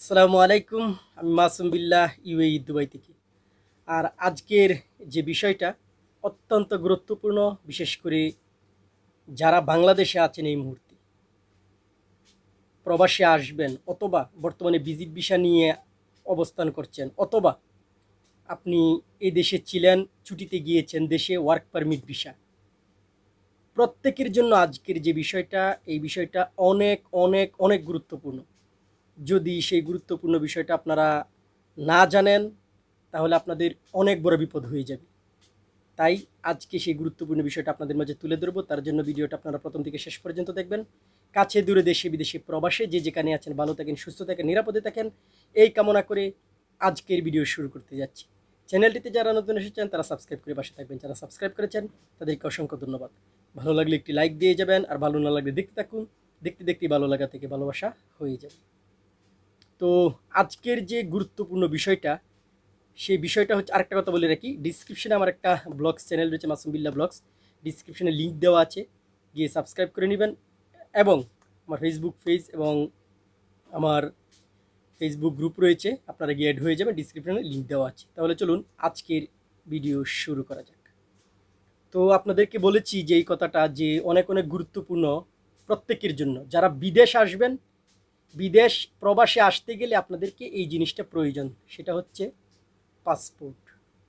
আসসালামু আলাইকুম। আমি মাসুম বিল্লাহ, ইউএই দুবাই থেকে। আর আজকের যে বিষয়টা অত্যন্ত গুরুত্বপূর্ণ, বিশেষ করে যারা বাংলাদেশে আছেন এই মুহূর্তে প্রবাসে আসবেন, অথবা বর্তমানে ভিজিট ভিসা নিয়ে অবস্থান করছেন, অথবা আপনি এই দেশে ছিলেন, ছুটিতে গিয়েছেন দেশে, ওয়ার্ক পারমিট ভিসা, প্রত্যেকের জন্য আজকের যে বিষয়টা, এই বিষয়টা অনেক অনেক অনেক গুরুত্বপূর্ণ। যদি সেই গুরুত্বপূর্ণ বিষয়টা আপনারা না জানেন, তাহলে আপনাদের অনেক বড় বিপদ হয়ে যাবে। তাই আজকে সেই গুরুত্বপূর্ণ বিষয়টা আপনাদের মাঝে তুলে ধরবো। তার জন্য ভিডিওটা আপনারা প্রথম থেকে শেষ পর্যন্ত দেখবেন। কাছে দূরে, দেশে বিদেশে, প্রবাসে যে যেখানে আছেন, ভালো থাকেন, সুস্থ থাকেন, নিরাপদে থাকেন, এই কামনা করে আজকের ভিডিও শুরু করতে যাচ্ছি। চ্যানেলটিতে যারা নতুন এসেছেন তারা সাবস্ক্রাইব করে পাশে থাকবেন, যারা সাবস্ক্রাইব করেছেন তাদেরকে অসংখ্য ধন্যবাদ। ভালো লাগলে একটি লাইক দিয়ে যাবেন, আর ভালো না লাগলে দেখতে থাকুন। দেখতে দেখতেই ভালো লাগা থেকে ভালোবাসা হয়ে যাবে। তো আজকের যে গুরুত্বপূর্ণ বিষয়টা, সেই বিষয়টা হচ্ছে, আরেকটা কথা বলে রাখি, ডিসক্রিপশনে আমার একটা ব্লগস চ্যানেল রয়েছে, মাসুম বিল্লাহ ব্লগস। ডিসক্রিপশনে লিঙ্ক দেওয়া আছে, গিয়ে সাবস্ক্রাইব করে নেবেন। এবং আমার ফেসবুক পেজ এবং আমার ফেসবুক গ্রুপ রয়েছে, আপনারা গিয়ে অ্যাড হয়ে যাবেন, ডিসক্রিপশনে লিঙ্ক দেওয়া আছে। তাহলে চলুন আজকের ভিডিও শুরু করা যাক। তো আপনাদেরকে বলেছি যে এই কথাটা যে অনেক অনেক গুরুত্বপূর্ণ প্রত্যেকের জন্য। যারা বিদেশ আসবেন, বিদেশ প্রবাসে আসতে গেলে আপনাদেরকে এই জিনিসটা প্রয়োজন, সেটা হচ্ছে পাসপোর্ট।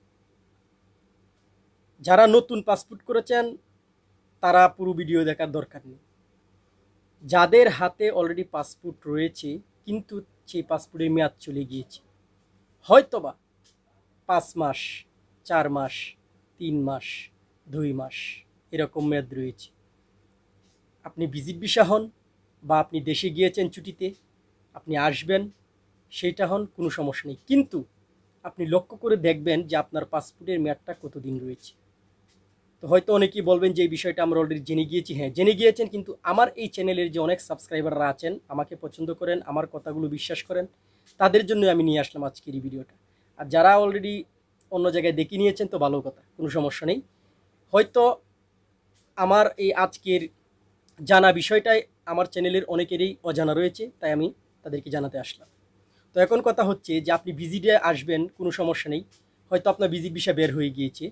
যারা নতুন পাসপোর্ট করেছেন তারা পুরো ভিডিও দেখার দরকার নেই। যাদের হাতে অলরেডি পাসপোর্ট রয়েছে কিন্তু সেই পাসপোর্টের মেয়াদ চলে গিয়েছে, হয়তোবা 5 মাস, 4 মাস, 3 মাস, 2 মাস এরকম মেয়াদ রয়েছে, আপনি ভিজিট ভিসা হন বা আপনি দেশে গিয়েছেন ছুটিতে, আপনি আসবেন, সেইটা হন, কোনো সমস্যা নেই। কিন্তু আপনি লক্ষ্য করে দেখবেন যে আপনার পাসপোর্টের মেয়াদটা কতদিন রয়েছে। তো হয়তো অনেকেই বলবেন যে এই বিষয়টা আমরা অলরেডি জেনে গিয়েছি। হ্যাঁ, জেনে গিয়েছেন, কিন্তু আমার এই চ্যানেলের যে অনেক সাবস্ক্রাইবাররা আছেন, আমাকে পছন্দ করেন, আমার কথাগুলো বিশ্বাস করেন, তাদের জন্য আমি নিয়ে আসলাম আজকের এই ভিডিওটা। আর যারা অলরেডি অন্য জায়গায় দেখে নিয়েছেন তো ভালো কথা, কোনো সমস্যা নেই। হয়তো আমার এই আজকের জানা বিষয়টাই আমার চ্যানেলের অনেকেরই অজানা রয়েছে, তাই আমি তাদেরকে জানাতে আসলাম। তো এখন কথা হচ্ছে যে আপনি ভিজিটে আসবেন, কোনো সমস্যা নেই, হয়তো আপনার ভিজিট ভিসা বের হয়ে গিয়েছে,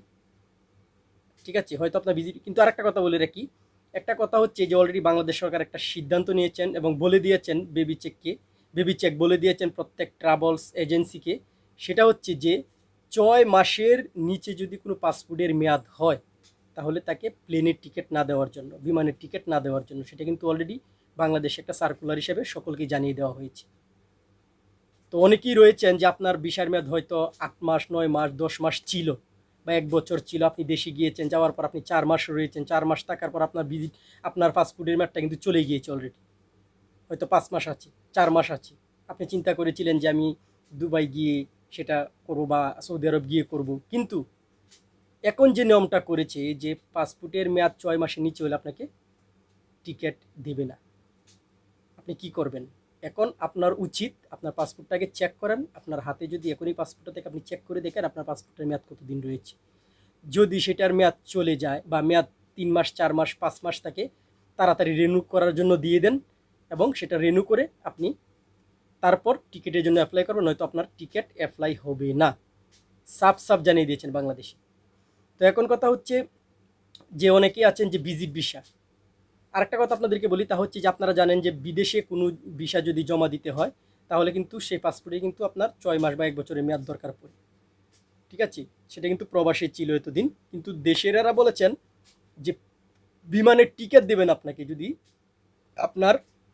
ঠিক আছে, হয়তো আপনার ভিজিট। কিন্তু আরেকটা কথা বলে রাখি, একটা কথা হচ্ছে যে অলরেডি বাংলাদেশ সরকার একটা সিদ্ধান্ত নিয়েছেন এবং বলে দিয়েছেন বেবি চেক বলে দিয়েছেন প্রত্যেক ট্রাভেলস এজেন্সিকে। সেটা হচ্ছে যে 6 মাসের নিচে যদি কোনো পাসপোর্টের মেয়াদ হয়, তাহলে তাকে প্লেনের টিকিট না দেওয়ার জন্য, বিমানের টিকিট না দেওয়ার জন্য, সেটা কিন্তু অলরেডি বাংলাদেশে একটা সার্কুলার হিসেবে সকলকে জানিয়ে দেওয়া হয়েছে। তো অনেকেই রয়েছেন যে আপনার ভিসার মেয়াদ হয়তো 8 মাস, 9 মাস, 10 মাস ছিল, বা 1 বছর ছিল, আপনি দেশে গিয়েছেন, যাওয়ার পর আপনি 4 মাস রয়েছেন, 4 মাস থাকার পর আপনার ভিজিট, আপনার পাসপোর্টের মেয়াদটা কিন্তু চলে গিয়েছে অলরেডি, হয়তো 5 মাস আছে, 4 মাস আছে। আপনি চিন্তা করেছিলেন যে আমি দুবাই গিয়ে সেটা করবো বা সৌদি আরব গিয়ে করব, কিন্তু এখন যে নিয়মটা করেছে যে পাসপোর্টের মেয়াদ 6 মাসের নিচে হলে আপনাকে টিকিট দেবে না। আপনি কি করবেন? এখন আপনার উচিত আপনার পাসপোর্টটাকে চেক করেন। আপনার হাতে যদি এখনই পাসপোর্টটা থেকে আপনি চেক করে দেখেন আপনার পাসপোর্টের মেয়াদ কতদিন রয়েছে। যদি সেটার মেয়াদ চলে যায় বা মেয়াদ 3 মাস, 4 মাস, 5 মাস থাকে, তাড়াতাড়ি রিনিউ করার জন্য দিয়ে দেন, এবং সেটা রিনিউ করে আপনি তারপর টিকিটের জন্য অ্যাপ্লাই করবেন, নয়তো আপনার টিকিট অ্যাপ্লাই হবে না। সাফ সাফ জানিয়ে দিয়েছেন বাংলাদেশে। তো এখন কথা হচ্ছে যে অনেকেই আছেন যে ভিজিট ভিসা। আরেকটা কথা আপনাদেরকে বলি, তা হচ্ছে যে আপনারা জানেন যে বিদেশে কোনো ভিসা যদি জমা দিতে হয়, তাহলে কিন্তু সেই পাসপোর্টে কিন্তু আপনার 6 মাস বা 1 বছরের মেয়াদ দরকার পড়ে, ঠিক আছে। সেটা কিন্তু প্রবাসে ছিল এতদিন, কিন্তু দেশেরা বলেছেন যে বিমানের টিকিট দেবেন আপনাকে যদি আপনার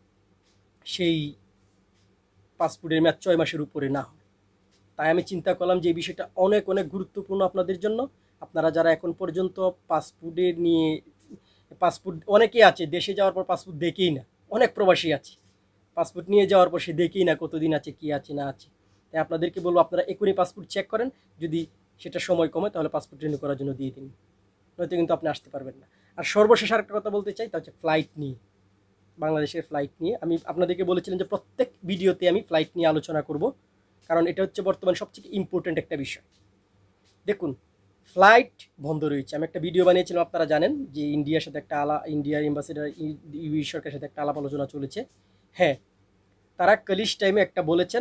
সেই পাসপোর্টের মেয়াদ 6 মাসের উপরে না হয়। তাই আমি চিন্তা করলাম যে এই বিষয়টা অনেক অনেক গুরুত্বপূর্ণ আপনাদের জন্য। আপনারা যারা এখন পর্যন্ত পাসপোর্টের নিয়ে, পাসপোর্ট অনেকেই আছে দেশে যাওয়ার পর পাসপোর্ট দেখেই না, অনেক প্রবাসী আছে পাসপোর্ট নিয়ে যাওয়ার পর সে দেখেই না কতদিন আছে, কি আছে না আছে। তাই আপনাদেরকে বলবো আপনারা এখনই পাসপোর্ট চেক করেন, যদি সেটা সময় কমে তাহলে পাসপোর্ট রিনিউ করার জন্য দিয়ে দিন, নয়তো কিন্তু আপনি আসতে পারবেন না। আর সর্বশেষ আরেকটা কথা বলতে চাই, তা হচ্ছে ফ্লাইট নিয়ে। বাংলাদেশের ফ্লাইট নিয়ে আমি আপনাদেরকে বলেছিলাম যে প্রত্যেক ভিডিওতে আমি ফ্লাইট নিয়ে আলোচনা করব, কারণ এটা হচ্ছে বর্তমান সবচেয়ে ইম্পর্টেন্ট একটা বিষয়। দেখুন, ফ্লাইট বন্ধ রয়েছে। আমি একটা ভিডিও বানিয়েছিলাম, আপনারা জানেন যে ইন্ডিয়ার সাথে একটা ইন্ডিয়ার এম্বাসিডার ইউই সরকারের সাথে একটা আলাপ আলোচনা চলেছে। হ্যাঁ, তারা কালিশ টাইমে একটা বলেছেন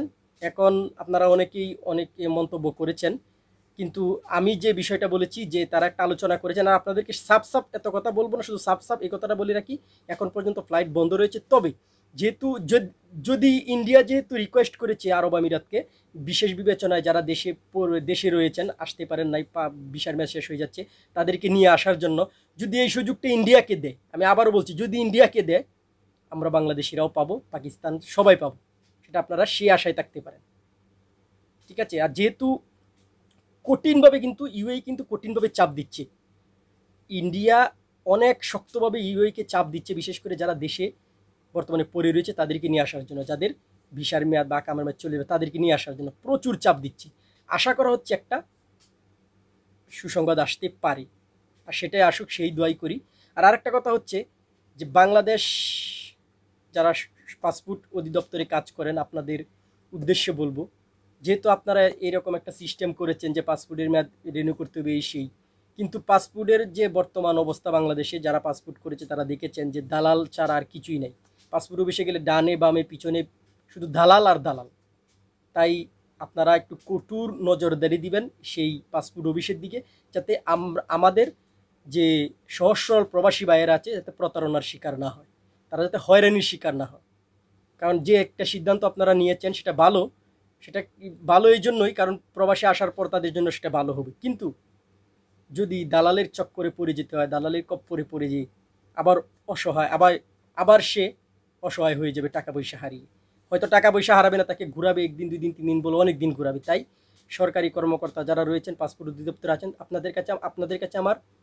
এখন আপনারা অনেকেই অনেক মন্তব্য করেছেন, কিন্তু আমি যে বিষয়টা বলেছি যে তারা একটা আলোচনা করেছেন, আর আপনাদেরকে সাপ সাপ এত কথা বলবো না, শুধু সাপ সাপ এই কথাটা বলে রাখি, এখন পর্যন্ত ফ্লাইট বন্ধ রয়েছে। তবে যেহেতু যদি ইন্ডিয়া যেহেতু রিকোয়েস্ট করেছে আরব আমিরাতকে, বিশেষ বিবেচনায় যারা দেশে রয়েছেন, আসতে পারেন নাই, ভিসার মেয়াদ শেষ হয়ে যাচ্ছে, তাদেরকে নিয়ে আসার জন্য, যদি এই সুযোগটা ইন্ডিয়াকে দেয়, আমি আবারও বলছি, যদি ইন্ডিয়াকে দেয়, আমরা বাংলাদেশিরাও পাবো, পাকিস্তান সবাই পাবো, সেটা আপনারা সে আশায় থাকতে পারেন। ঠিক আছে? আর যেহেতু কঠিনভাবে কিন্তু ইউএই কিন্তু কঠিনভাবে চাপ দিচ্ছে, ইন্ডিয়া অনেক শক্তভাবে ইউএইকে চাপ দিচ্ছে, বিশেষ করে যারা দেশে বর্তমানে পড়ে রয়েছে তাদেরকে নিয়ে আসার জন্য, যাদের ভিসার মেয়াদ বা কামার মেয়াদ চলে যাবে তাদেরকে নিয়ে আসার জন্য প্রচুর চাপ দিচ্ছে। আশা করা হচ্ছে একটা সুসংবাদ আসতে পারে, আর সেটাই আসুক, সেই দোয়াই করি। আর আরেকটা কথা হচ্ছে যে বাংলাদেশ যারা পাসপোর্ট অধিদপ্তরে কাজ করেন, আপনাদের উদ্দেশ্যে বলবো, যেহেতু আপনারা এরকম একটা সিস্টেম করেছেন যে পাসপোর্টের মেয়াদ রিনিউ করতে হবে এই সেই, কিন্তু পাসপোর্টের যে বর্তমান অবস্থা বাংলাদেশে, যারা পাসপোর্ট করেছে তারা দেখেছেন যে দালাল ছাড়া আর কিছুই নাই। পাসপোর্ট অফিসে গেলে ডানে বামে পিছনে শুধু দালাল আর দালাল। তাই আপনারা একটু কঠোর নজরদারি দিবেন সেই পাসপোর্ট অফিসের দিকে, যাতে আমাদের যে সহজ সরল প্রবাসী ভাইয়েরা আছে যাতে প্রতারণার শিকার না হয়, তারা যাতে হয়রানির শিকার না হয়। কারণ যে একটা সিদ্ধান্ত আপনারা নিয়েছেন সেটা ভালো, সেটা ভালো এই জন্যই কারণ প্রবাসে আসার পর তাদের জন্য সেটা ভালো হবে। কিন্তু যদি দালালের চক্করে পড়ে যেতে হয়, দালালের কপ্পরে পড়ে যেয়ে আবার অসহায়, আবার সে অসহায় হয়ে যাবে টাকা পয়সা হারিয়ে। হয়তো টাকা পয়সা হারাবে না, তাকে ঘুরাবে একদিন 2 দিন 3 দিন বলে অনেক দিন ঘুরাবে। তাই সরকারি কর্মকর্তা যারা রয়েছেন, পাসপোর্ট অধিদপ্তরে আছেন, আপনাদের কাছে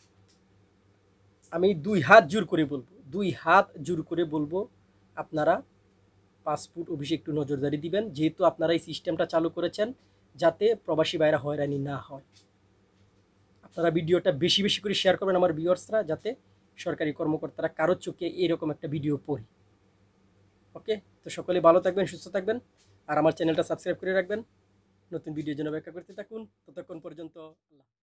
আমি 2 হাত জোর করে বলবো, 2 হাত জোর করে বলবো, আপনারা পাসপোর্ট অফিসে একটু নজরদারি দিবেন, যেহেতু আপনারা এই সিস্টেমটা চালু করেছেন যাতে প্রবাসী ভাইরা হয়রানি না হয়। আপনারা ভিডিওটা বেশি বেশি করে শেয়ার করবেন আমার ভিউয়ার্সরা, যাতে সরকারি কর্মকর্তারা কারোর চোখে এরকম একটা ভিডিও পড়ে। ওকে, তো সকলে ভালো থাকবেন, সুস্থ থাকবেন, আর আমার চ্যানেলটা সাবস্ক্রাইব করে রাখবেন। নতুন ভিডিওর জন্য অপেক্ষা করতে থাকুন। ততক্ষণ পর্যন্ত আল্লাহ।